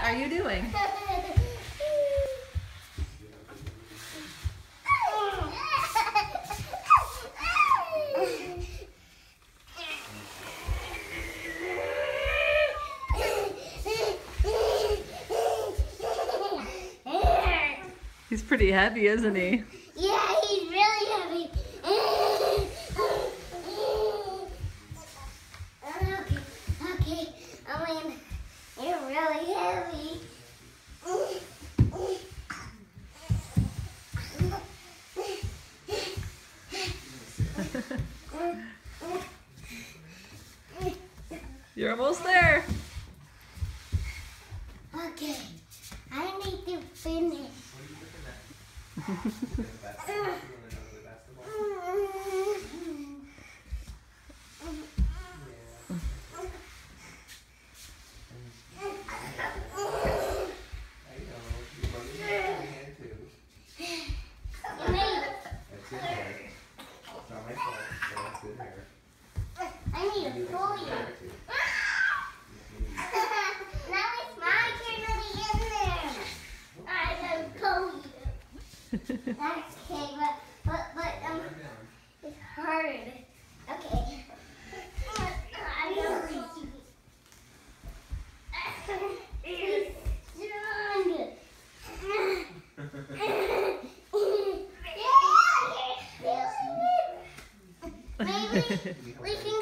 are you doing? He's pretty heavy, isn't he? Yeah, he's really heavy. Okay, I mean, you're really heavy. You're almost there. Okay, I need to finish. I need to pull you. Now it's my turn to be in there. I can pull you. Okay, but it's hard. Okay. I don't reach you. It's strong. Maybe we can